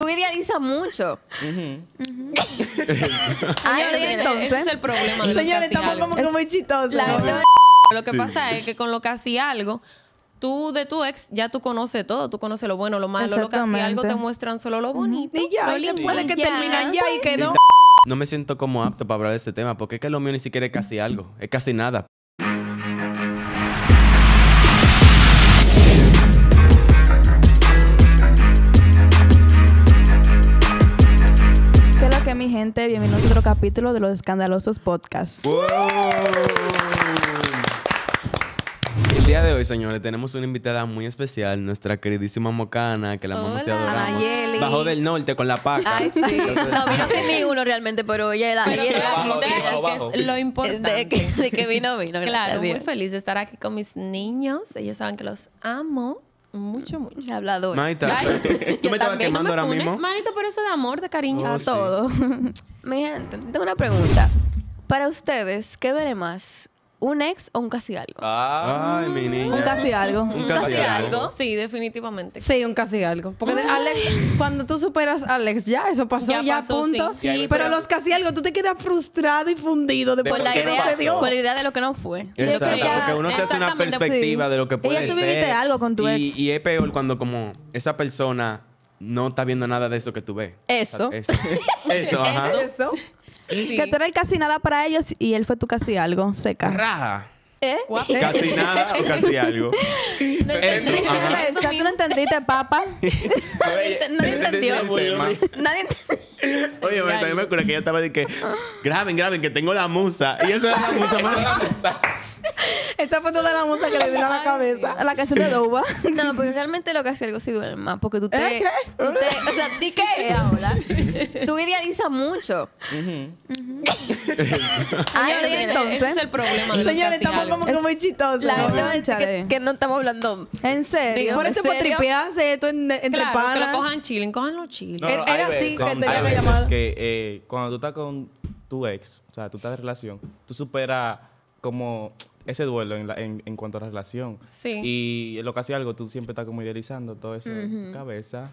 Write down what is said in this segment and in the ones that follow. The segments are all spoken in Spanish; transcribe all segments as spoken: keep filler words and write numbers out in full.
tú idealizas mucho. Uh-huh. Uh-huh. Ay, Señores, entonces, ese es el problema de los señores, casi estamos algo. como que muy chistosos. La gente va- Lo que Sí. pasa es que con lo casi algo, tú de tu ex ya tú conoces todo. Tú conoces lo bueno, lo malo. Lo casi Exactamente. algo te muestran solo lo bonito. Y ya, lo y lindo. después de que Ya, terminan ya y quedó. No me siento como apto para hablar de ese tema, porque es que lo mío ni siquiera es casi algo, es casi nada. ¿Qué es lo que, mi gente? Bienvenidos a otro capítulo de los escandalosos podcasts. ¡Wow! El día de hoy, señores, tenemos una invitada muy especial, nuestra queridísima Mocana, que la amamos y Hola. adoramos. Anayeli. Bajó del norte con la paca. Ay, sí. No, vino sin mí uno realmente, pero ella era... Pero ella tú era eres Abajo, fidel, abajo, que abajo. es lo importante. de, que, de que vino, vino. gracias Claro, a muy Dios. feliz de estar aquí con mis niños. Ellos saben que los amo mucho, mucho. Hablador. Maita, Ay, tú yo me estabas también. quemando ahora Funes, mismo. Manito, por eso de amor, de cariño. Oh, A sí. todo. Mi gente, tengo una pregunta. Para ustedes, ¿qué duele más? ¿Un ex o un casi algo? Ay, mi niña. Un casi algo. Un Un casi casi algo. algo. Sí, definitivamente. Sí, un casi algo. Porque de- Alex, cuando tú superas a Alex, ya, eso pasó, Ya ya, pasó, punto. sí. Sí, pero, pero- los casi algo, tú te quedas frustrado y fundido de Con por la, qué no idea, se dio. con la idea de lo que no fue. Exacto, Sí, ya, porque uno se hace una exactamente, perspectiva sí. de lo que puede Y ya tú ser. viviste algo con tu y, ex. y es peor cuando como esa persona no está viendo nada de eso que tú ves. Eso. Eso, eso ajá. Eso. Sí. Que tú eres el casi nada para ellos y él fue tu casi algo. Seca. Raja. ¿Eh? Casi nada o casi algo. No Eso, entendí. ajá. Esta, ¿tú lo entendiste, papá? Nadie entendió. El tema. Nadie entendió. Oye, me también me acuerdo que ella estaba de que graben, graben, que tengo la musa. Y esa es la musa más la musa. Esa fue toda la música que le vino a la cabeza. La canción de Doba. No, pero realmente lo que hace algo sí duele más. Porque tú te... ¿Eh, qué? Tú te o sea, ¿di qué ahora? Tú idealizas mucho. Ay, Señores, Ese- entonces. ese es el problema de los Señores, casi estamos algo. como que muy chistosos. La gente va a decir Cónchale. que, que no estamos hablando... ¿En serio? Por eso ¿En fue serio? tripearse esto en- entre Claro, que panas. lo cojan chilling, cojanlo chilling. Era- hay era así veces- que hay tenía que veces llamar. que eh, cuando tú estás con tu ex, o sea, tú estás de relación, tú superas como ese duelo en, la- en, en cuanto a la relación. Sí. Y lo que hace algo, tú siempre estás como idealizando todo eso en tu cabeza.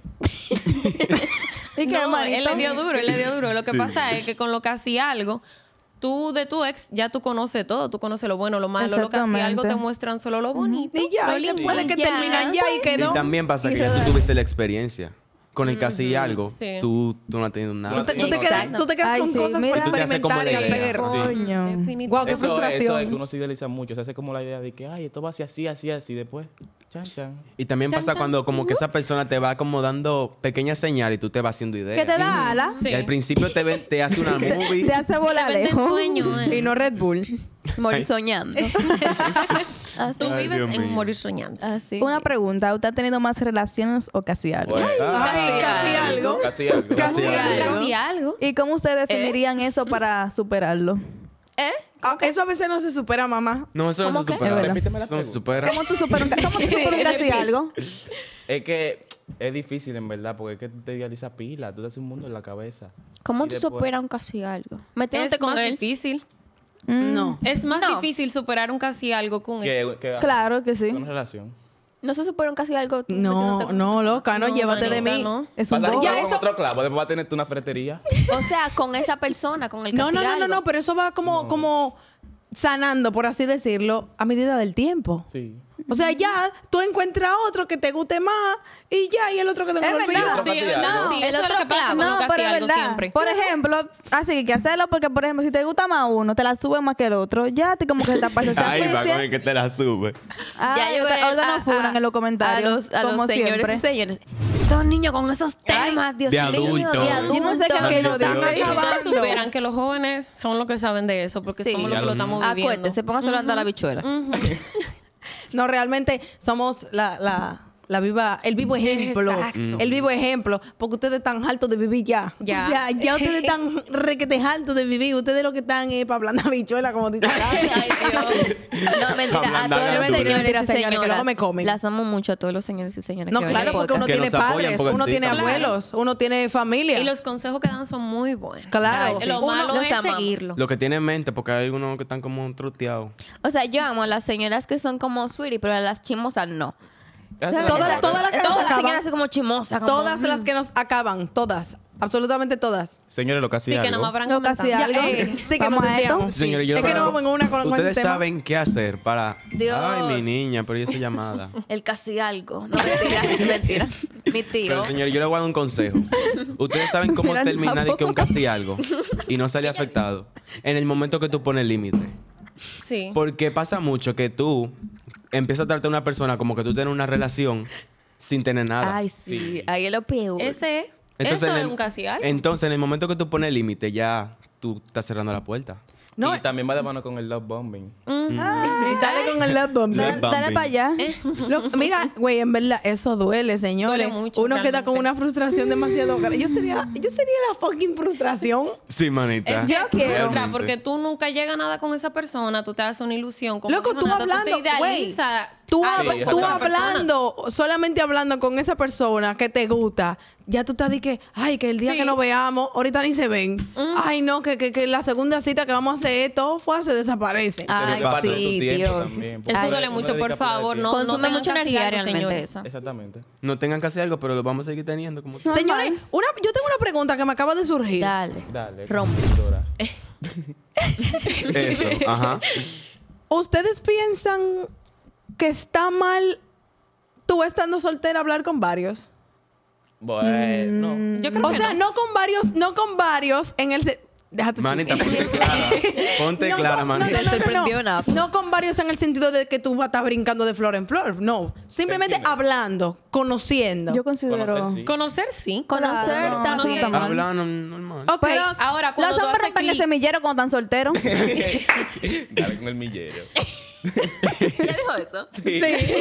¿Y qué, No, manito? él le dio duro, él le dio duro. Lo que Sí. pasa es que con lo casi algo, tú de tu ex ya tú conoces todo. Tú conoces lo bueno, lo malo. Lo casi algo Exactamente. te muestran solo lo bonito. Y ya, lo y lindo. después de que Ya. terminan ya y Y quedó. también pasa Y que ya tú rodar. tuviste la experiencia. Con el casi algo, Sí. tú, tú no has tenido nada. Tú te, tú te Exacto. quedas, tú te quedas Ay, con sí, cosas mira. por Tú te haces como experimentar y la idea. hacer. Sí. Coño. Definitivamente. Guau, qué Eso, frustración. eso es que uno se idealiza mucho. Se hace como la idea de que, ay, esto va a ser así, así, así. Después, chan, chan. Y también Chan, pasa chan. cuando como que esa persona te va como dando pequeñas señales y tú te vas haciendo ideas. ¿Qué te da alas? Sí. Y al principio te, ven- te hace una movie. Te hace volar Te venden lejos. sueño, eh. Y no Red Bull. Morir soñando. Así. Tú Ay, vives Dios en mío. morir soñando. Así. Una pregunta. ¿Usted ha tenido más relaciones o casi algo? Bueno, Ay, casi algo. casi algo. Casi algo. Casi algo. ¿Y cómo ustedes definirían eso para superarlo? ¿Eh? Ah, Eso a veces no se supera, mamá. No, eso no ¿Cómo se qué? supera. Es verdad. Repíteme la Eso no se pregunta. supera. ¿Cómo tú superas un, ca- cómo tú superas un casi repeat. algo? Es que es difícil, en verdad, porque es que tú te idealizas pila. Tú te haces un mundo en la cabeza. ¿Cómo Y tú después- superas un casi algo? Metiéndote Es con más él. difícil. No. Es más No. difícil superar un casi algo con ex. Que, que, Claro que sí. Una relación. No se supera un casi algo. tú No, metiéndote con- no, loca, no, No, llévate de manita, mí. no. Es un Vas a bobo. jugar Ya con eso- otro clavo, después vas a tener tú una ferretería. O sea, con esa persona, con el casi No, no, no, no, algo. no, pero eso va como, como sanando, por así decirlo, a medida del tiempo. Sí. O sea, ya tú encuentras otro que te guste más y ya, y el otro que te Es olvida. verdad. Sí, es verdad. No, Sí, el eso es lo otro que pasa clavo. con No, lo casi pero es algo verdad. siempre. Por ejemplo, así que hay que hacerlo porque, por ejemplo, si te gusta más uno, te la sube más que el otro. Ya te como que te pasa esa Ahí va con juicia. el que te la sube. Ah, yo veré ahora a- nos funan a- en los comentarios. A los, a como los señores siempre. y señores. Estos niños con esos temas, Dios de mío, adulto. de Yo adulto. no sé qué Ay, que Dios lo mío. digan. Y ustedes acabando. superan que los jóvenes son los que saben de eso, porque Sí. somos los Ya que lo lo estamos mismo. viviendo. Acuérdese, póngase a andar la bichuela. No, realmente somos la, la, la viva, el vivo ejemplo. Exacto. El vivo ejemplo. Porque ustedes están hartos de vivir ya. Ya. O sea, ya ustedes están requete hartos de vivir. Ustedes lo que están es para hablar bichuela, como dice la Ay, Dios. No, mentira. A Hablando todos de los altura. señores Mentira, y señores, que señoras. luego me comen. Las amo mucho a todos los señores y señoras. No, que ven claro, el porque uno podcast. Que tiene nos apoyan, padres, porque uno sí, tiene claro. abuelos, uno tiene familia. Y los consejos que dan son muy buenos. Claro. Ay, sí. Lo Uno- malo los es amamos. seguirlo. Lo que tiene en mente, porque hay algunos que están como truteados. O sea, yo amo a las señoras que son como sweetie, pero a las chismosas no. ¿Sabes? Todas las todas las que nos Todas las acaban. señoras así como chimosa. Como, Todas las mm. que nos acaban. Todas. Absolutamente todas. Señores, lo que hacía Sí, que algo. no me habrán No, casi comentado. algo. Eh, sí, que Vamos nos a esto. desviamos. Señores, yo Es que creo- no vamos en una con, con Ustedes ese tema. saben qué hacer para... Dios. Ay, mi niña, pero yo soy llamada. El casi algo. No, mentira, mentira. Mi tío. Pero señores, yo les voy a dar un consejo. Ustedes saben cómo Mira el terminar de papo. que un casi algo y no salir afectado. En el momento que tú pones límite. Sí. Porque pasa mucho que tú empiezas a tratar a una persona como que tú tienes una relación sin tener nada. Ay, sí. Ahí es lo peor. Ese es. Entonces, Eso en es el- un casi algo. Entonces, en el momento que tú pones límite, ya tú estás cerrando la puerta. No, Y también va de mano con el love bombing. y dale con el love bomb. Love Dale, dale bombing. para allá. Lo- mira, güey, en verdad, eso duele, señores. Duele mucho, Uno queda con realmente. una frustración demasiado grande. Yo sería, yo sería la fucking frustración. Sí, manita. Es que Yo quiero. frustra Realmente. porque tú nunca llegas a nada con esa persona, tú te das una ilusión. Como Loco, dijo tú Nata, hablando, tú te idealizas Tú, a hab- esa tú persona. hablando, solamente hablando con esa persona que te gusta, ya tú estás de que, ay, que el día Sí. que nos veamos, ahorita ni se ven. Ay, no, que, que, que la segunda cita que vamos a hacer, todo fue, se desaparece. Ay, Parte de tu sí, tiempo Dios. también, porque Eso no- duele no mucho, dedica por pila de favor. tiempo. No, Consume tengan mucha casi energía algo, realmente señores. eso. Exactamente. No tengan casi algo, pero lo vamos a seguir teniendo como tú. Señores, una, yo tengo una pregunta que me acaba de surgir. Dale. Dale. Rompe. Dora. Eso, ajá. ¿Ustedes piensan que está mal tú estando soltera hablar con varios? Bueno. Yo creo O que sea, no. no con varios, no con varios en el... se- Déjate Manita, chiquita. ponte clara. Ponte No, clara, con- manita. no, no. Se sorprendió en Apple. No con varios en el sentido de que tú vas a estar brincando de flor en flor. No. Simplemente Sentimiento. hablando, conociendo. Yo considero... Conocer, sí. Conocer sí. Conocer Claro, también. no está mal. Hablando normal. Ok. Pero Ahora, cuando los tú hombres haces rompen el clic- semillero cuando están solteros. Dale con el millero. ¿Ya dijo eso? Sí.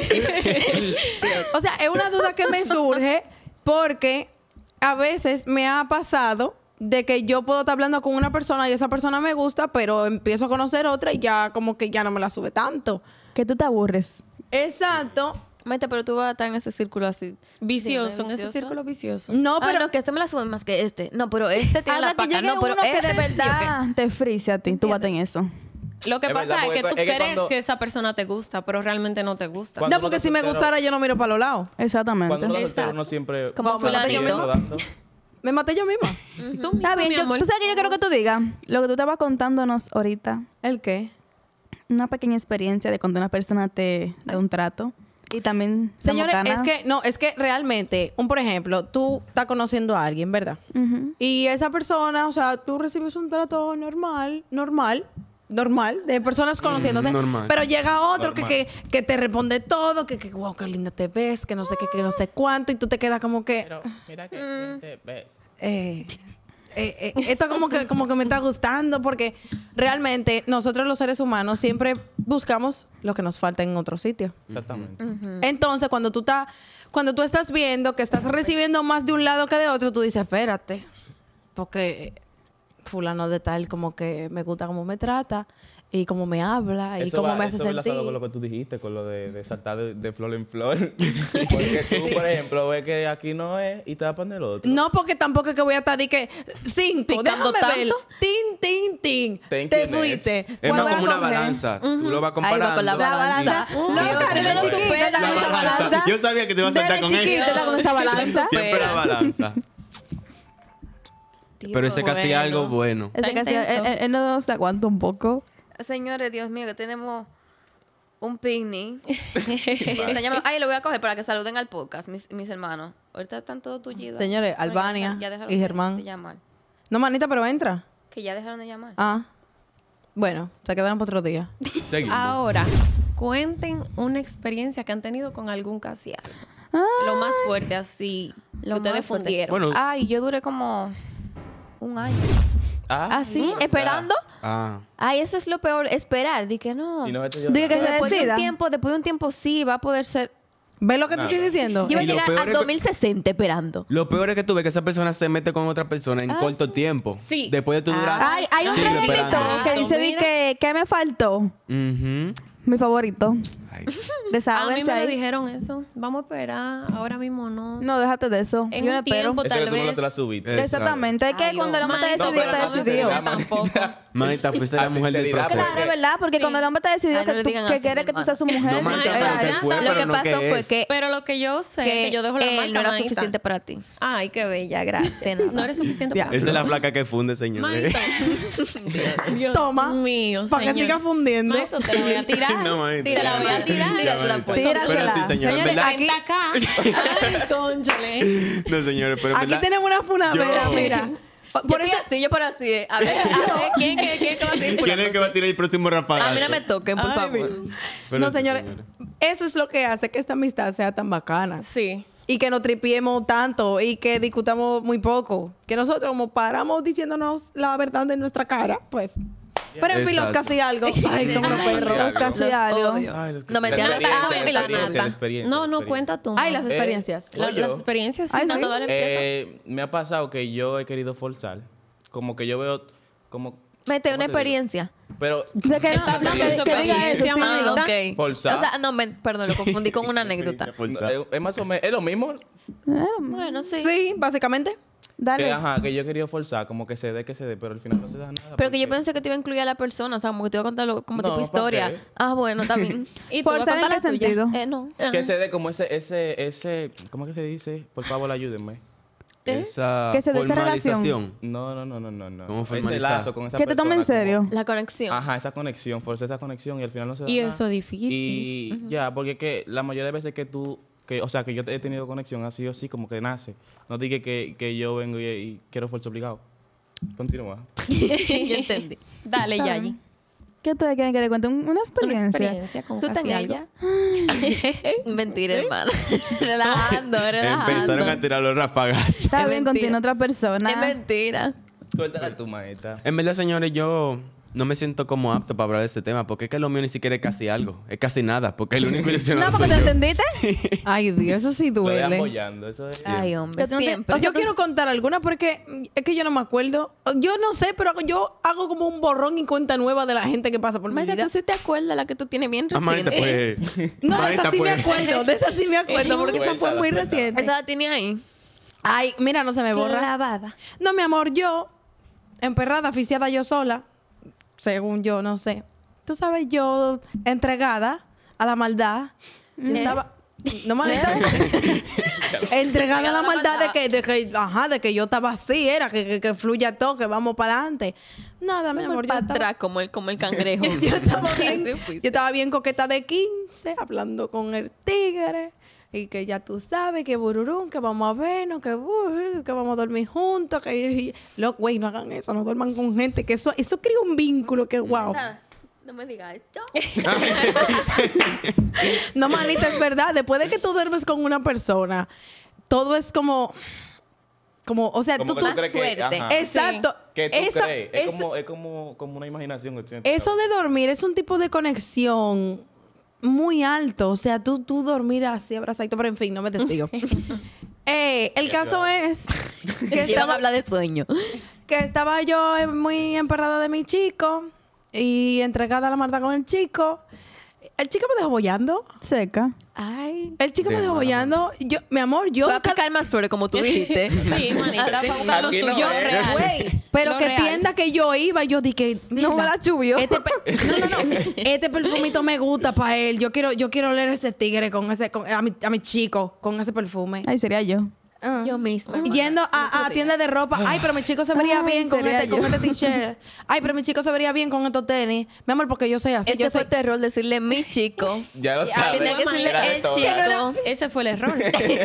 O sea, es una duda que me surge porque a veces me ha pasado de que yo puedo estar hablando con una persona y esa persona me gusta, pero empiezo a conocer otra y ya como que ya no me la sube tanto. Que tú te aburres. Exacto. Mete, pero tú vas a estar en ese círculo así. Vicioso, en ese vicioso. círculo vicioso. No, Ah, pero no, que este me la sube más que este. No, pero este tiene la Hasta que paca. llegue No, pero uno que este de sí, ¿o qué? verdad te frise a ti. Tú vas en eso. Lo que Es pasa verdad, es que porque tú es que crees cuando- que esa persona te gusta, pero realmente no te gusta. Cuando no, porque uno si me soltero- gustara yo no miro para los lados. Exactamente. Cuando uno es soltero, Exacto. uno siempre... Como me maté yo fulanito. misma. rodando. Me maté yo misma. Tú mismo, Está bien. mi Yo, amor. tú sabes que yo quiero que tú digas lo que tú estabas contándonos ahorita. ¿El qué? Una pequeña experiencia de cuando una persona te da un trato. Y también... la Señores, mocana. es que, no, es que realmente, un por ejemplo, tú estás conociendo a alguien, ¿verdad? Ujú. Y esa persona, o sea, tú recibes un trato normal, normal, normal, de personas conociéndose. normal. Pero llega otro que, Normal. que, que te responde todo, que, que wow, qué linda te ves, que no sé qué, que no sé cuánto, y tú te quedas como que. Pero mira que bien te ves. eh, eh, eh, esto como que, como que me está gustando, porque realmente nosotros los seres humanos siempre buscamos lo que nos falta en otro sitio. Exactamente. Entonces, cuando tú estás, cuando tú estás viendo que estás recibiendo más de un lado que de otro, tú dices, espérate, porque fulano de tal como que me gusta cómo me trata y cómo me habla y Eso cómo va- me hace eso va sentir. enlazado con lo que tú dijiste, con lo de, de saltar de, de flor en flor. Porque tú, por ejemplo, ves que aquí no es y te vas a poner el otro. No, porque tampoco es que voy a estar de que cinco, Picando déjame ver. tanto. Tin, tin, tin. Ten Te quién es. fuiste. Es ¿Cuál más voy a como una coger? balanza. Tú lo vas Ahí comparando. va con la La balanza. balanza. Dios, Loca, que desde no lo chiquita supera. con La esa balanza. balanza. Yo sabía que te ibas a saltar Desde con chiquita eso. con esa balanza. Siempre la balanza. Pero ese casi bueno. algo bueno. Ese Está casi- intenso. él, él- él no se aguanta un poco. Señores, Dios mío, que tenemos un picnic. Y están llamando- Ay, lo voy a coger para que saluden al podcast, mis, mis hermanos. Ahorita están todos tullidos. Señores, No, ya Albania dejaron- ya dejaron y de- Germán. de llamar. No, manita, pero entra. Que ya dejaron de llamar. Ah. Bueno, se quedaron para otro día. Seguimos. Ahora, cuenten una experiencia que han tenido con algún casi algo. Lo más fuerte, así, Lo que ustedes más fuerte. fundieron. Bueno. Ay, yo duré como un año. Ah, Así, ¿verdad? esperando. Ah. Ay, eso es lo peor, esperar. Di que no. Y no vete Diga que Pero se después de decida. un tiempo, después de un tiempo sí va a poder ser. ¿Ves lo que te Nada. estoy diciendo? Yo voy a Y lo llegar peor a es que- dos mil sesenta esperando. Lo peor es que tú ves que esa persona se mete con otra persona en Ah, corto tiempo. Sí. Después de tu durar. Ay, hay un siglos redimito esperando. que dice di Mira. que, ¿qué me faltó? Ujú. Mi favorito. Ay. A mí Desahóguense me lo ahí. dijeron eso. Vamos a esperar. Ahora mismo no. No, déjate de eso. En Yo no un espero. tiempo, Eso tal que tú no vez. te la subiste. Exacto. Exactamente. Es que Ay, cuando el hombre está Manito, decidido, pero está no decidido. sinceridad, Tampoco. Manita, fuiste la A mujer del sinceridad, proceso. Claro, es verdad, porque Sí. cuando el hombre está decidido Ay, no que, le tú, digan que así, quiere mi que tú seas su hermano. mujer. No, manita, Ay, pero ay, que fue, Lo pero que no pasó que fue es. que, Pero lo que yo sé, que que yo dejo la él marca, no era manita. suficiente para ti. Ay, qué bella, gracias. De nada. No eres suficiente Ya. para Esa es la flaca que funde, señor. Manito. Dios Toma, mío, para que señor. siga fundiendo. Manito, te la voy a tirar. No, manita. Te la voy a tirar. Tírasela, pues. Tírasela. Pero sí, señor, en Señores, verdad. aquí- Vente acá. Ay, cónchale. No, señores, pero en Aquí verdad- tenemos una funadera, Yo- mira. Por Por yo eso, estoy así, yo por así. eh. A ver, a ver, ¿quién, quién, quién que va a seguir ¿Quién es el que va a tirar el próximo rafagazo? A mí no me toquen, por Ay, favor. Pero no, sí, señores, eso es lo que hace que esta amistad sea tan bacana. Sí. Y que nos tripiemos tanto y que discutamos muy poco. Que nosotros como paramos diciéndonos la verdad en nuestra cara, pues. Pero en fin, los Exacto. casi algo. Ay, somos unos Ay, perros. los casi Los algo. odio. Ay, los que No, me se- tiran La los experiencia, amo y la las experiencia, mato. la experiencia, No, la no, experiencia. cuenta tú. Ay, las Eh, experiencias. La- Oye, las experiencias, sí. Ay, No, sí. todo empieza. Eh, me ha pasado que yo he querido forzar. Como que yo veo como... Mete ¿cómo una te digo? experiencia. Pero... De que, Está no, que, hablando que de diga eso, experiencia, sí, mano. dilo. Ok. Forzar. O sea, no, me, perdón, lo confundí con una anécdota. Forzar. Eh, Es más o menos... Es lo mismo Bueno, sí. Sí, básicamente. Dale. que, ajá, que yo he querido forzar. Como que se dé, que se dé. Pero al final no se da nada. Pero que yo porque- pensé que te iba a incluir a la persona, o sea, como que te iba a contar lo- como No, tipo ¿pa' historia. qué? Ah, bueno, también. ¿Y tú vas a ¿Forzar en contar qué la tuya? sentido? eh, no. Que se dé como ese... ese, ese ¿Cómo que se dice? Por favor, ayúdenme. Esa Que se dé esa relación. formalización. No, no, no, no, no. no. ¿Cómo Ese formalizar? lazo con esa Que te tome en persona, serio. como- La conexión. Ajá, esa conexión, forzar esa conexión y al final no se da Y nada. eso es difícil. Y ya, porque es que la mayoría de veces que tú, que, o sea, que yo he tenido conexión así o así, como que nace. No dije que, que yo vengo y, y quiero fuerza obligado. Continúa. Yo entendí. Dale, Está Yayi. bien. ¿Qué ustedes quieren que le cuente? Un- Una Una experiencia. experiencia con ¿Tú casi tenés algo. ella? Mentira, hermana. relajando, relajando. Empezaron a tirar los rafagazos. Está Es bien, mentira. continúa otra persona. Es mentira. Suéltala tu maestra. En verdad, señores, yo no me siento como apto para hablar de este tema, porque es que lo mío ni siquiera es casi algo, es casi nada, porque el único No, ilusionado porque soy te yo. entendiste. Ay, Dios, eso sí Lo dejan duele. bollando, eso es... Ay, hombre, Que tú no te- siempre. O sea, yo quiero contar alguna porque mm, es que yo no me acuerdo. Yo no sé, pero yo hago como un borrón y cuenta nueva de la gente que pasa por mi Maestra, vida. tú sí te acuerdas la que tú tienes bien Ah, manita, reciente. pues... No, de manita, esa sí me pues- acuerdo. De esa sí me acuerdo porque esa fue Suéltala, muy suéltala. reciente. Esa la tiene ahí. Ay, mira, no se me borra. Clavada. No, mi amor, yo, emperrada, aficiada yo sola, según yo, no sé. Tú sabes, yo entregada a la maldad. Yo ¿Eh? estaba... No maleta. entregada a la maldad de que, de que, ajá, de que yo estaba así, era que, que, que fluya todo, que vamos para adelante. Nada, mi amor, yo Para estaba, atrás, como el, como el cangrejo. yo estaba bien, Así fuiste. yo estaba bien coqueta de quince, hablando con el tigre. Y que ya tú sabes que bururún, que vamos a vernos, que, uh, que vamos a dormir juntos, que y- lo, güey, no hagan eso, no duerman con gente, que eso, eso crea un vínculo que wow. Ah, no me digas esto. No, manita, es verdad. Después de que tú duermes con una persona, todo es como, como, o sea, Como tú, que tú- tú crees que... suerte. ajá, exacto. que tú Esa- crees. Es, esa- como, es, como, como una imaginación. que tienes. Eso de dormir es un tipo de conexión muy alto. O sea, tú, tú dormir así, abrazadito, pero en fin, no me testigo. Eh, el caso es que Iban a estaba, hablar de sueño. que estaba yo eh, muy emperrada de mi chico y entregada a la Marta con el chico. El chico me dejó bollando. Seca. Ay. El chico me De dejó mala bollando. Yo, mi amor, yo... Voy a cada- picar más flores, como tú dijiste. Sí, manita. Ahora sí. para buscar lo Aquí suyo. no es. real. Güey, pero Lo que real. tienda que yo iba, yo dije, No me mierda, la chubió. Este pe- no, no, no. Este perfumito me gusta para él. Yo quiero, yo quiero oler ese tigre con ese, con- a, mi, a mi chico con ese perfume. Ay, sería yo. Ah. Yo misma. Yendo a, a tienda de ropa. Ay, pero mi chico se vería Ay, bien con sería este, con yo. este t-shirt. Ay, pero mi chico se vería bien con estos tenis. Mi amor, porque yo soy así. Este yo fue soy... tu error decirle mi chico. Ya lo Y sabes. tenía que decirle Era de el todo. chico. Ese fue el error.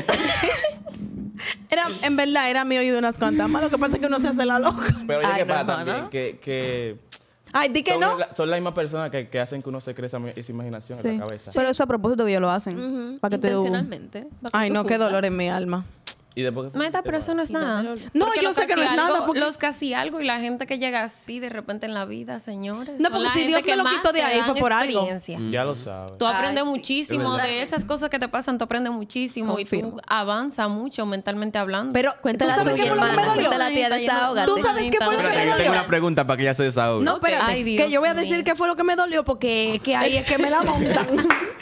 Era, en verdad, era mío y de unas cuantas más. Lo que pasa es que uno se hace la loca. Pero oye, Ay, ¿qué no, pasa hermano. también? Que... que Ay, di que son, no. la- son las mismas personas que, que hacen que uno se cree esa, esa imaginación en Sí. la cabeza. Pero eso a propósito que ellos lo hacen. Ujú, Para que te... Intencionalmente. Para que Ay, tú no, qué juzgas. dolor en mi alma. Y después... Meta, pero eso no es nada. No, Porque yo los sé que no casi es nada, algo- porque- Los casi algo y la gente que llega así de repente en la vida, señores. No, son porque la si gente Dios que me lo más quitó de te ahí dan fue por algo. experiencia. Ya lo sabes. Tú aprendes Ay, sí. muchísimo Es verdad. de esas cosas que te pasan, tú aprendes muchísimo y Confirmo. tú avanzas mucho mentalmente hablando. Pero, Cuéntala ¿tú sabes tuya, qué fue lo que me hermana. dolió? Cuéntala tía, desahógate. ¿Tú sabes qué fue lo que Espérate, me yo tengo dolió? una pregunta para que ella se desahogue. No, espérate. Ay, Dios que yo voy a mío. decir qué fue lo que me dolió porque que ahí es que me la montan.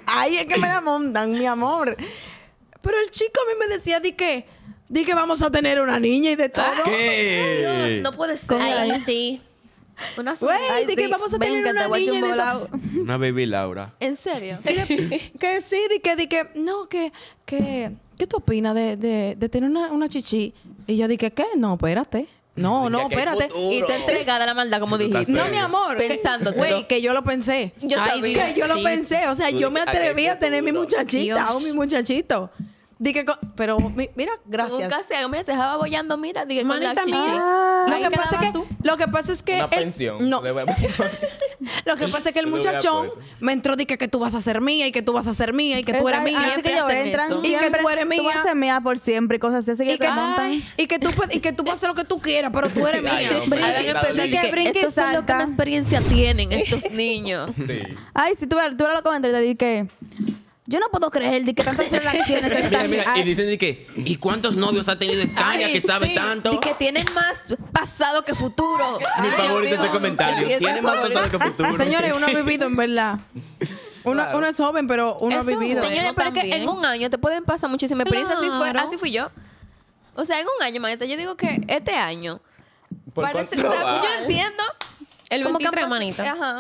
ahí es que me la montan, mi amor. Pero el chico a mí me decía, di que, di que vamos a tener una niña y de todo. ¿Qué? Dios, no puede ser. Ay, sí. Una Güey, sola. di que vamos a ven tener que una te voy a echar niña un y de todo. volado. Una baby Laura. ¿En serio? Que sí, di que, di que, no, que, que, ¿qué tú opinas de, de, de tener una, una chichi? Y yo dije, ¿qué? No, espérate. No, no, Ya que hay espérate. futuro. Y te entregada la maldad, como Tú estás dijiste. No, mi amor. que- Pensándotelo. Güey, que yo lo pensé. Yo Ay, sabía. Que yo lo Sí. pensé. O sea, Tú yo me di que aquí atreví hay a tener mi futuro. muchachita Dios. o mi muchachito. Dije, co- pero mi- mira, gracias. Nunca se haga. Mira, te dejaba bollando, mira, dije con la Manita chichi. mía. Ah, Lo Ahí que, pasa es quedabas que, tú. lo que pasa es que... Una el- pensión. no, Le voy a- lo que pasa es que el Yo le voy a muchachón poner. me entró de que, que tú vas a ser mía y que tú vas a ser mía y que tú eres Así mía. que ellos hacen entran eso. Y que siempre, tú eres Tú mía. vas a ser mía por siempre y cosas así. Así que Y te que, montan. y que tú puedes- y que tú puedes hacer lo que tú quieras, pero tú eres Ay, mía. hombre. Hagan Brinca, empezar de brinca, que brinca y estos son lo que salta. más experiencia tienen estos niños. Sí. Ay, si tú, tú lo comentas y te dije que yo no puedo creer de que tantas relaciones Mira, están. mira, y Ay, dicen de que, ¿y cuántos novios ha tenido Escaña Ay, que sabe sí. tanto? Y que tienen más pasado que futuro. Mi Ay, favorito Dios ese mío. comentario. Sí, ese Tiene es más favorito. pasado que futuro. Señores, uno ha vivido en verdad. Uno, Claro. uno es joven, pero uno Eso ha vivido. fue. Señores, pero es que también. en un año te pueden pasar muchísimas experiencias. Así fue, Claro. así fui yo. O sea, en un año, manita, yo digo que este año ¿Por parece que cuánto está- va? yo entiendo. El como que han veintitrés, pas- manita. Ajá.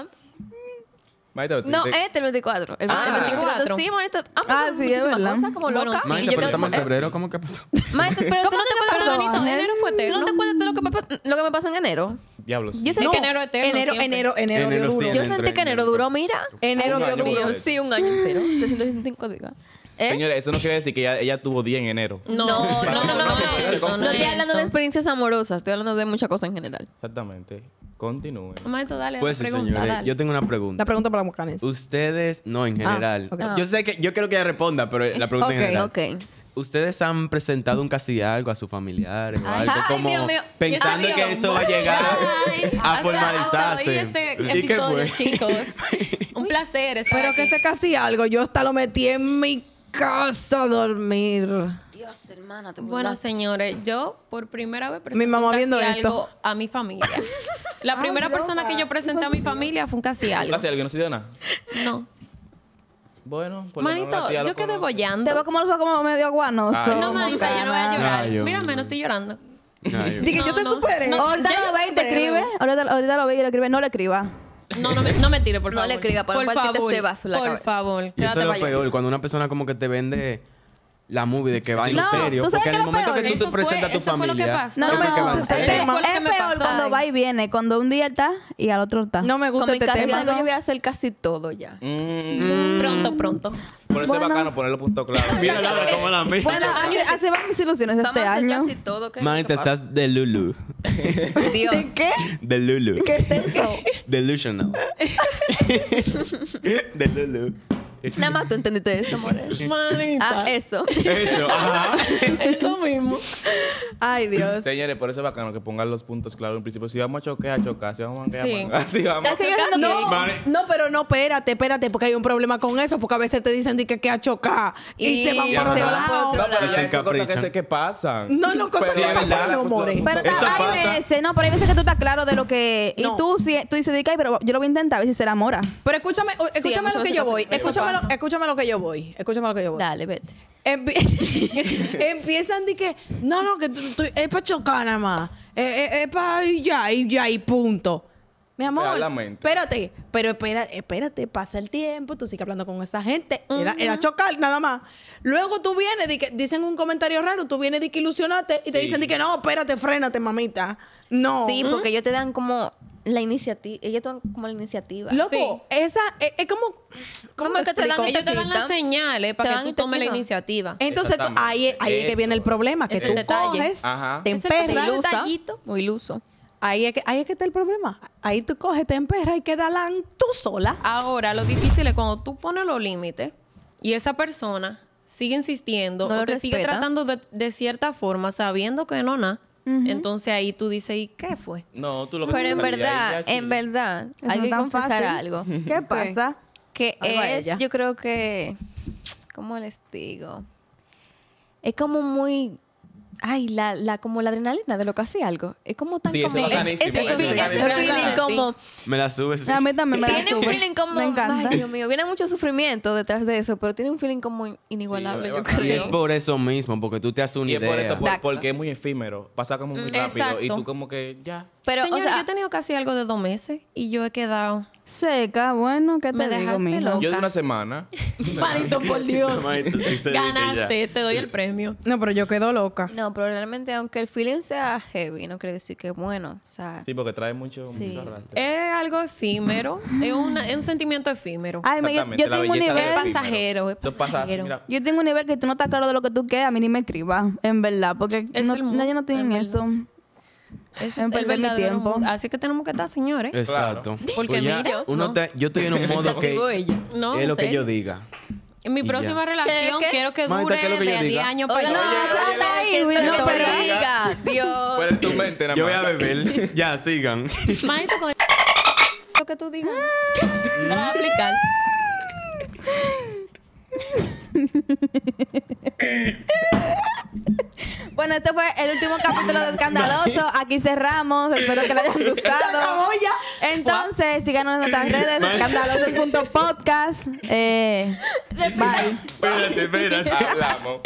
Maita, No, te- este el veinticuatro. El, Ah. el veinticuatro. Sí, manita. Han pasado Ah, sí, es muchísimas verdad. cosas como Bueno, loca. sí. Manita, y yo pero quedo estamos como, en febrero, ¿cómo que pasó? Maestra, pero tú no te puedes Pero, pasó, Manito, Ángel? enero fue ¿Tú no eterno. te acuerdas de lo que me, pas- lo que me pasó en enero? Diablos. Yo sé No, que enero eterno enero, siempre. enero, enero, Enero dio duro. sí, yo enero. sentí que enero duró, mira. Enero Un dio año, duro. bro. Sí, un año entero. trescientos sesenta y cinco días. ¿Eh? Señores, eso no quiere decir que ella, ella tuvo día en enero. No, No, no, no, no, no, no. eso, No no estoy es hablando de eso. experiencias amorosas, estoy hablando de muchas cosas en general. Exactamente. Continúen. Manito, dale Pues la sí, pregunta, señores, dale. yo tengo una La pregunta. pregunta para Mocanes. Ustedes, no, en general. ok. Yo sé que, yo quiero que ella responda, pero la pregunta Ok. en general. Ok. ¿Ustedes han presentado un casi algo a sus familiares o Ay, algo ay, como Dios mío. pensando Ay, que Dios. eso va a llegar Ay, a hasta- hasta formalizarse? hoy este ¿Y qué episodio, fue? chicos. Un placer estar Pero que aquí. se casi algo. Yo hasta lo metí en mi casa a dormir. Dios, hermana, te Bueno, burlaste. señores, yo por primera vez presenté Mi mamá un casi viendo esto. algo a mi familia. La primera persona que yo presenté a mi familia fue un casi algo. Casi alguien no se dio nada. No. Bueno, por lo menos Manito, la tía lo yo quedé conoce. Te bollando. veo como los ojos como medio aguanoso. Ay, No, manita, yo no voy a Mocana. llorar. Ay, Dios Mírame, mío. no estoy llorando. Ay, Dije, yo No, te no. superé. No. Ahorita Ya lo yo ve y te superé, escribe. bebé. Ahorita, ahorita lo ve y le escribe. No le escriba. No, no me, no me tire, por No favor. le escriba, para por un cuartito favor. ese vaso en la Por cabeza. favor, Y eso quédate es lo para allá. peor, cuando una persona como que te vende la movie de que va en No, serio. ¿tú sabes Porque qué en es el lo momento peor? que tú te Eso fue- presentas a tu eso fue lo que familia, pasó. No, es me porque va en gusta serio. este tema. Eso fue lo que Es me peor pasó. cuando va y viene. Cuando un día está y al otro está. No me Con gusta mi este casi tema. algo yo voy a hacer casi todo ya. Mm, Pronto, pronto. por eso Bueno. es bacano ponerlo punto claro. Mira, Laura, cómo la mía. Bueno, así, así van mis ilusiones de Vamos este a hacer año. casi todo. ¿qué? Manita, ¿Qué pasa? estás de Lulu. Dios. ¿De qué? De Lulu. ¿Qué es eso? Delusional. De Lulu. Nada más tú entendiste eso, More. Manita. Ah, eso. Eso, ajá. Eso mismo. Ay, Dios. Señores, por eso es bacano que pongan los puntos claros en principio. Si vamos a chocar, a chocar. Si vamos a mangar, Sí. a mangar. Si vamos Es que yo siento No, que- Vale. no, pero no, espérate, espérate, porque hay un problema con eso, porque a veces te dicen di que, que a chocar y, Y se van se por van otro por lado. otro No, pero Y se ya hay cosas que, encaprichan. se- que pasan. No, no, cosas Pero que es pasan, verdad, no, la- more. Pero Eso hay pasa. veces, no, pero hay veces que tú estás claro de lo que... Y No. tú, si, tú dices, de que, "Ay, pero yo lo voy a intentar a ver si se enamora. Pero escúchame, o- escúchame muchas lo que veces yo pasa. voy. Eso Escúchame lo, pasa. escúchame lo que yo voy. Escúchame lo que yo voy. Dale, vete. Empie- Empiezan de que, no, no, que tú- tú- es para chocar nada más. Es, es, es para y ya, y ya, y punto. Mi amor, Te da la mente. espérate, pero espera, espérate, pasa el tiempo, tú sigues hablando con esa gente. Era, era chocar nada más. Luego tú vienes, di que, dicen un comentario raro, tú vienes de que ilusionate y te Sí. dicen de que no, espérate, frénate, mamita. No. Sí, porque ellos te dan como la iniciativa. Ellos te dan como la iniciativa. Loco, Sí. esa es, es como. ¿Cómo Como lo que te dan explico? el Ellos te dan las Tepita. señales Te para dan que y tú tomes la tepita. iniciativa. Entonces, tú- Exactamente. ahí, ahí es que Eso. viene el problema, que Ese tú detalle. coges, Ajá. te Ese emperras. detalle. Ilusa detallito. o iluso. Ahí es, que, ahí es que está el problema. Ahí tú coges, te emperras y quedas la- tú sola. Ahora, lo difícil es cuando tú pones los límites y esa persona sigue insistiendo No o lo te sigue respeta. tratando de, de cierta forma sabiendo que no nada. Entonces ahí tú dices, ¿y qué fue? No, tú lo que Pero en tienes que salir verdad, ahí, ya, en chile. verdad, Eso hay no que es tan confesar fácil. algo. ¿Qué pasa? Que Algo a es, ella. yo creo que, ¿cómo les digo? Es como muy Ay, la, la, como la adrenalina de lo que hace algo. Es como tan Sí, eso como... es bacanísimo, ese, eso es feel- ese bacanísimo. feeling como... Me la subes. sí. A mí también me la Tiene un sube. feeling como... Me encanta. Ay, Dios mío. Viene mucho sufrimiento detrás de eso, pero tiene un feeling como inigualable, Sí, yo bacano. Y es creo. por eso mismo, porque tú te haces una Y es por idea. eso, por- Exacto. porque es muy efímero. Pasa como muy Mm, rápido. Y exacto. tú como que ya. Pero, Señora, o sea... yo he tenido casi algo de dos meses y yo he quedado... Seca, bueno, ¿qué Me te digo, dejaste mijo? loca. Yo de una semana. Manito, por Dios. Manito, te dice que ya. Ganaste, te doy el premio. No, pero yo quedo loca. No, pero realmente, aunque el feeling sea heavy, no quiere decir que es bueno. O sea... Sí, porque trae mucho, Sí. mucho arrastre. Es algo efímero. Es, una- es un sentimiento efímero. Ay, me- yo, Exactamente, yo la tengo un belleza del nivel... efímero. pasajero, es Eso pasa así, pasajero. mira. Yo tengo un nivel que tú no estás claro de lo que tú quieres, a mí ni me escribas, en verdad, porque Es no, el no, mood, ellos no tienen en eso. Ese en es el perder mi verdadero tiempo. mood. Así que tenemos que estar, señores. Exacto. Porque Pues ya, mira, uno no. te- yo estoy en un modo que activó ella. No, es en lo que serio. yo diga. En mi Y próxima ya. relación ¿Qué, qué? quiero que Mamita, dure ¿qué es lo que yo de diga? diez años para Oiga, allá. no, hasta ahí, que no, no, pero- diga, Dios. Pero en tu mente, nada Yo voy más. a beber. Ya, sigan. Manito, con el lo que tú digas. Te la voy a aplicar. Bueno, este fue el último capítulo de Escandaloso. Aquí cerramos. Espero que les haya gustado. Entonces, síganos en nuestras redes, escandalosos punto podcast. Eh, bye. Espérate, espérate. Hablamos.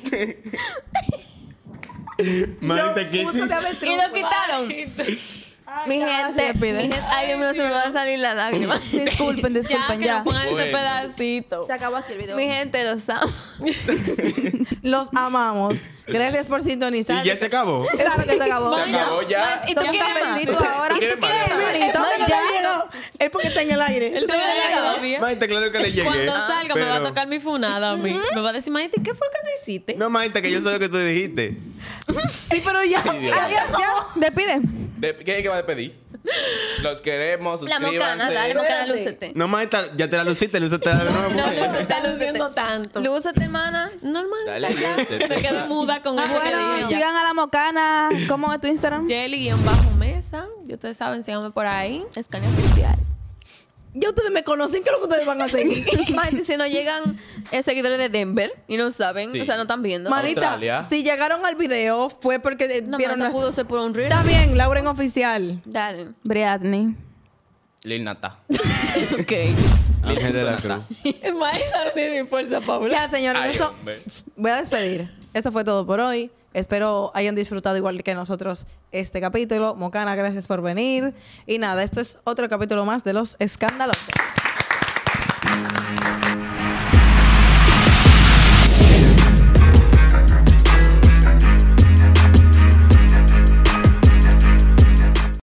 Manita, ¿qué Y lo quitaron. Mi ya, gente, se despide. mi gente, ay Dios mío, se me van a salir las lágrimas. Disculpen, Ya, disculpen, que ya. nos pongan ese Bueno. pedacito. Se acabó aquí el video. Mi gente, los amo. Los amamos. Gracias por sintonizar. ¿Y ya se acabó? Claro que se acabó. Se acabó ya. ¿Y tú Toma un quieres más? cafecito ahora. ¿Tú quieres más? Es porque No, ya no, llegó. Es porque está en el aire. Él todavía no llega todavía. Manita, claro que le llegué. Cuando salga me va a Pero- tocar mi funada a mí. Me va a decir, Manita, ¿y qué fue lo que tú hiciste? No, Manita, que yo sé lo que tú dijiste. Sí, pero ya. Ay, Dios. Adiós, ya. Despide. De- ¿Qué es que va a despedir? Los queremos, La suscríbanse. mocana, dale, mocana, lúcete. No, Manita, ya te la luciste, lucete de nuevo. No, lúcete, Estás lúcete. haciendo tanto. Lúcete, hermana. Normal. Dale, ya. lúcete. Me quedé muda con eso que Bueno, dije ella. sigan a la Mocana. ¿Cómo es tu Instagram? Jelly-mesa. Y ustedes saben, síganme por ahí. Escaneo oficial. Ya ustedes me conocen. ¿Qué es lo que ustedes van a seguir? Imagínate si nos llegan eh, seguidores de Denver y no saben, Sí. o sea, no están viendo. Manita, Australia. si llegaron al video fue porque eh, No, vieron no nuestro- pudo ser por un reel. Está bien, Lauren Oficial. Dale. Briatney. Lil Nata. Ok. Ángel de la Cruz. Maestra no tiene fuerza para hablar. Ya, señores, Ay, esto, hombre. voy a despedir. Esto fue todo por hoy. Espero hayan disfrutado igual que nosotros este capítulo. Mocana, gracias por venir. Y nada, esto es otro capítulo más de Los Escandalosos.